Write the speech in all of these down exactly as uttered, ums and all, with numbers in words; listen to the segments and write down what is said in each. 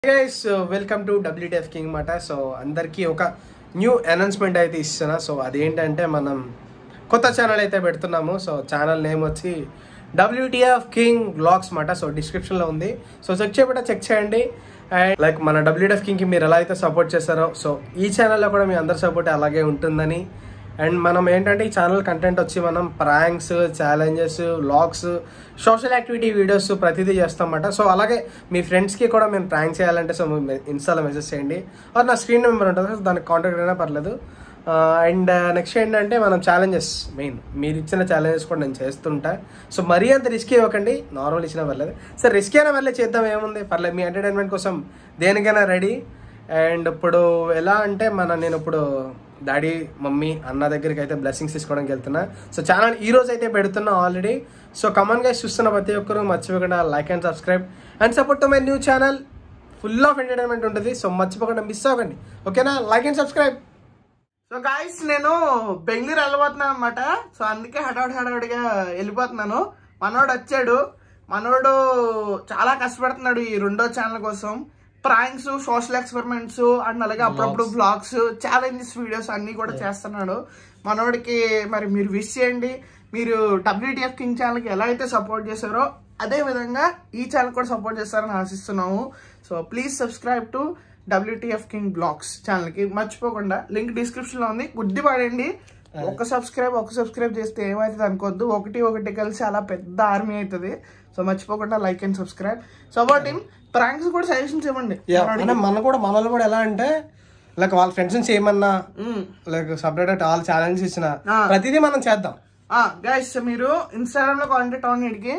guys, uh, welcome to W T F King మాట. So అందరికీ ఒక న్యూ అనౌన్స్మెంట్ అయితే ఇస్తున్నా. సో అదేంటంటే మనం కొత్త ఛానల్ అయితే పెడుతున్నాము. సో ఛానల్ నేమ్ వచ్చి W T F King vlogs మాట. సో డిస్క్రిప్షన్లో ఉంది. సో చెక్ చేయబట్ట చెక్ చేయండి. అండ్ లైక్ మన W T F Kingకి మీరు ఎలా అయితే సపోర్ట్ చేస్తారో సో ఈ ఛానల్లో కూడా మీ అందరి సపోర్ట్ అలాగే ఉంటుందని. అండ్ మనం ఏంటంటే ఈ ఛానల్ కంటెంట్ వచ్చి మనం pranks, challenges, vlogs, social activity videos ప్రతిదీ చేస్తామన్నమాట. సో అలాగే మీ ఫ్రెండ్స్కి కూడా మేము ప్రాంక్ చేయాలంటే సో ఇన్స్టాలో మెసేజ్ చేయండి. అది నా స్క్రీన్ నెంబర్ ఉంటుంది, సో దానికి కాంటాక్ట్ అయినా పర్లేదు. అండ్ నెక్స్ట్ ఏంటంటే మనం ఛాలెంజెస్, మెయిన్ మీరు ఇచ్చిన ఛాలెంజెస్ కూడా నేను చేస్తుంటా. సో మరీ అంత రిస్క్ ఇవ్వకండి, నార్మల్ ఇచ్చినా పర్లేదు. సార్ రిస్క్ అయినా పర్లేదు, చేద్దాం, ఏముంది పర్లేదు. మీ ఎంటర్టైన్మెంట్ కోసం దేనికైనా రెడీ. అండ్ ఇప్పుడు ఎలా అంటే మన నేను ఇప్పుడు డాడీ, మమ్మీ, అన్న దగ్గరికి అయితే బ్లెస్సింగ్స్ తీసుకోవడానికి వెళ్తున్నా. సో ఛానల్ ఈ రోజు అయితే పెడుతున్నా ఆల్రెడీ. సో కమన్ గైస్, చూస్తున్న ప్రతి ఒక్కరు మర్చిపోకుండా like and subscribe and support to my new channel. Full of entertainment ఉంటుంది. సో మర్చిపోకుండా మిస్ అవ్వకండి, ఓకేనా? Like and subscribe. So guys, నేను బెంగళూరు వెళ్ళబోతున్నాను అనమాట. సో అందుకే హడావుడి హడావుడిగా వెళ్ళిపోతున్నాను. మనోడు వచ్చాడు. మనోడు చాలా కష్టపడుతున్నాడు ఈ రెండో ఛానల్ కోసం. ప్రాంక్స్, సోషల్ ఎక్స్పెరిమెంట్స్ అండ్ అలాగే అప్పుడప్పుడు బ్లాగ్స్, ఛాలెంజెస్ వీడియోస్ అన్ని కూడా చేస్తున్నాడు. మనోడికి మరి మీరు విష్ చేయండి. మీరు W T F King ఛానల్కి ఎలా అయితే సపోర్ట్ చేశారో అదే విధంగా ఈ ఛానల్ కూడా సపోర్ట్ చేస్తారని ఆశిస్తున్నాము. So please subscribe to W T F King blogs ఛానల్కి మర్చిపోకుండా. లింక్ డిస్క్రిప్షన్లో ఉంది, గుడ్డి పడండి. ఒక సబ్స్క్రైబ్ ఒక సబ్స్క్రైబ్ చేస్తే ఏమవుతుంది అనుకోవద్దు, ఒకటి ఒకటి కలిసి అలా పెద్ద ఆర్మీ అవుతుంది. సో మర్చిపోకుండా like and subscribe. Support him. Pranks కూడా సజెషన్స్ ఇవ్వండి. మన కూడా మనలో కూడా ఎలా అంటే లైక్ వాళ్ళ ఫ్రెండ్స్ నుంచి ఏమన్నా లైక్ సపరేట్ వాళ్ళ ఛాలెంజ్ ఇచ్చిన ప్రతిదీ మనం చేద్దాం. గైస్, మీరు ఇన్స్టాగ్రామ్ లో కాంటాక్ట్ అవ్వడానికి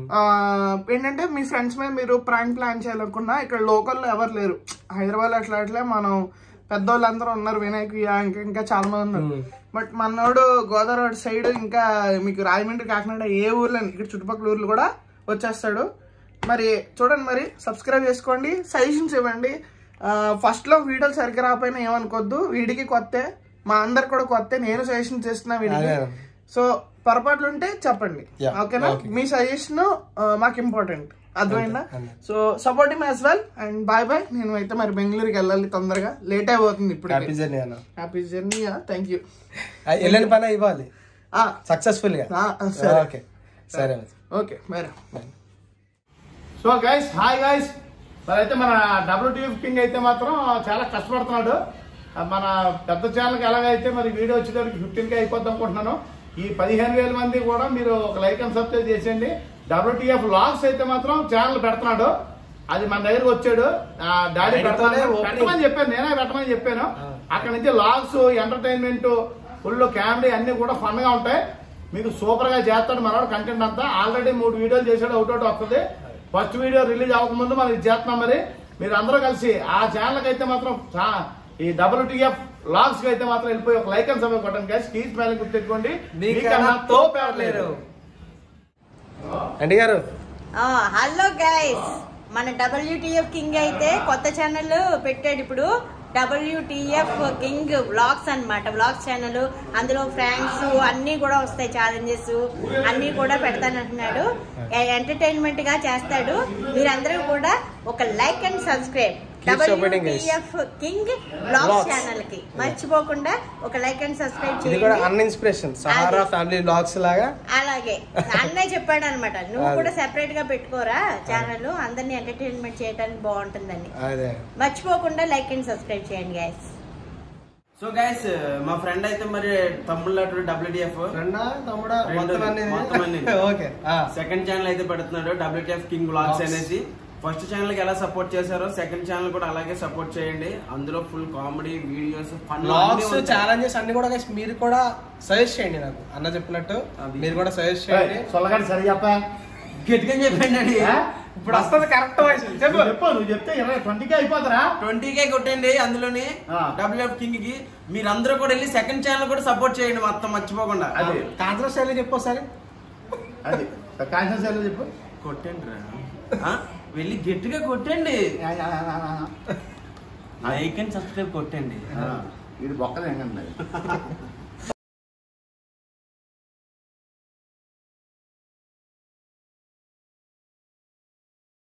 ఏంటంటే మీ ఫ్రెండ్స్ మీద మీరు ప్రాంక్ ప్లాన్ చేయాలనుకున్నా ఇక్కడ లోకల్లో ఎవరు లేరు. హైదరాబాద్ అట్లా అట్లే మనం పెద్దోళ్ళు అందరూ ఉన్నారు, వినాయక్ ఇంకా ఇంకా చాలా మంది ఉన్నారు. బట్ మనోడు గోదావరి సైడ్ ఇంకా మీకు రాజమండ్రి, కాకినాడ ఏ ఊర్లో ఇక్కడ చుట్టుపక్కల ఊర్లు కూడా వచ్చేస్తాడు. మరి చూడండి, మరి సబ్స్క్రైబ్ చేసుకోండి, సజెషన్స్ ఇవ్వండి. ఫస్ట్ లో వీడియోలు సరిగ్గా రాకపోయినా ఏమనుకోద్దు, వీడికి కొత్త, మా అందరు కూడా కొత్త. నేను సజెషన్ చేస్తున్నా వీడికి. సో పొరపాట్లు ఉంటే చెప్పండి, ఓకేనా? మీ సజెషన్ మాకు ఇంపార్టెంట్, అర్థమైందా? So support him as well. And bye bye. నేను అయితే మరి బెంగళూరుకి వెళ్ళాలి, తొందరగా లేట్ అయిపోతుంది ఇప్పుడు. హ్యాపీ జర్నీ అన్న. Happy journey. Thank you. వెళ్ళని పని ఇవ్వాలి సక్సెస్ఫుల్ గా. ఓకే సరే, okay bye. So guys, hi guys. మరి అయితే మన W T F King అయితే మాత్రం చాలా కష్టపడుతున్నాడు. మన పెద్ద ఛానల్కి ఎలాగైతే మరి వీడియో వచ్చేటప్పటికి ఫిఫ్టీన్ కే అయిపోద్ది అనుకుంటున్నాను. ఈ పదిహేను వేల మంది కూడా మీరు ఒక లైక్ అండ్ సబ్స్క్రైబ్ చేసేయండి. W T F వ్లాగ్స్ అయితే మాత్రం ఛానల్ పెడుతున్నాడు. అది మన దగ్గరకు వచ్చాడు. డాడీ పెట్టమని చెప్పాను, నేనే పెట్టమని చెప్పాను. అక్కడ నుంచి వ్లాగ్స్, ఎంటర్టైన్మెంట్, ఫుల్ కామెడీ అన్ని కూడా ఫన్ గా ఉంటాయి. మీకు సూపర్ గా చేస్తాడు మనోడు. కంటెంట్ అంతా ఆల్రెడీ మూడు వీడియోలు చేసాడు, అవుట్ అవుట్ వస్తుంది. ఫస్ట్ వీడియో రిలీజ్ అవ్వకముందు మనం ఇది చేస్తున్నాం. మరి మీరు అందరూ కలిసి ఆ ఛానల్కి అయితే మాత్రం ఈ W T F వ్లాగ్స్ కి అయితే మాత్రం వెళ్ళిపోయి ఒక లైక్ అండ్ సబ్స్క్రైబ్ కొట్టండి గైస్. కీస్ స్మైల్ గుర్తుపెట్టుకోండి. అండి గారు, హలో గైస్, మన W T F King అయితే కొత్త ఛానల్ పెట్టాడు ఇప్పుడు. W T F King vlogs అన్నమాట, వ్లాగ్స్ ఛానల్. అందులో ఫ్రాంక్స్ అన్ని కూడా వస్తాయి, ఛాలెంజెస్ అన్ని కూడా పెడతానంటున్నాడు. ఎంటర్టైన్మెంట్ గా చేస్తాడు. మీరందరూ కూడా ఒక like and subscribe W T F King vlogs channel కి మర్చిపోకుండా ఒక లైక్ అండ్ సబ్స్క్రైబ్ చేయండి. అలాగే అన్నయ్య చెప్పాడు అనమాట, నువ్వు కూడా సెపరేట్ గా పెట్టుకోరా ఛానల్, అందరినీ ఎంటర్టైన్మెంట్ చేయడానికి బాగుంటుందని. మర్చిపోకుండా లైక్ అండ్ సబ్స్క్రైబ్ చేయండి గైస్. సో గైస్, మా ఫ్రెండ్ అయితే మరి తమ్ముళ్ళ W T F second channel అయితే పెడుతున్నాడు, W T F King vlogs అనేసి. ఫస్ట్ ఛానల్ కి ఎలా సపోర్ట్ చేశారో సెకండ్ ఛానల్ కూడా అలాగే సపోర్ట్ చేయండి. అందులో full comedy videos, fun, challenges అన్ని కూడా మీరు కూడా సజెస్ట్ చేయండి. నాకు అన్న చెప్పినట్టు మీరు కూడా సజెస్ట్ చేయండి. సొల్లగాని సరి చెప్ప గట్టిగా చెప్పండి. ఇప్పుడు వస్తుంది కరెక్ట్ వాయిస్. చెప్పు చెప్పు నువ్వు చెప్తే ఇరవై ట్వంటీ కే అయిపోతారా? ట్వంటీ కే కొట్టండి. అందులోని W T F King కి మీరందరూ కూడా వెళ్ళి సెకండ్ ఛానల్ కూడా సపోర్ట్ చేయండి మొత్తం మర్చిపోకుండా. అది కాన్సర్ స్టైల్ చెప్పు ఒకసారి. అది కాన్సర్ స్టైల్ చెప్పు. కొట్టండి రా, వెళ్ళి గట్టిగా కొట్టండి. లైక్ అండ్ సబ్స్క్రైబ్ కొట్టండి. ఇది బొక్కలు ఏంటండి.